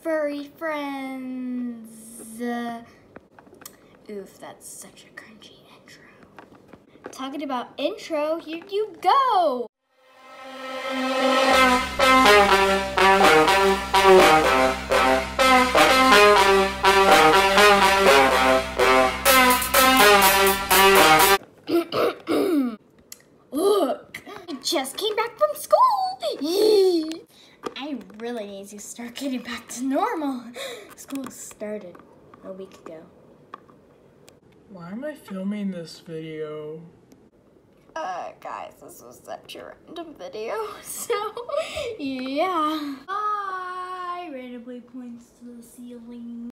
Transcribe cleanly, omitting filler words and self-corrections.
furry friends. Oof, that's such a cringy intro. Talking about intro, here you go. Look, I just came back from school. Yee. I really need to start getting back to normal. School started a week ago. Why am I filming this video? Guys, this was such a random video, so, yeah. I randomly points to the ceiling.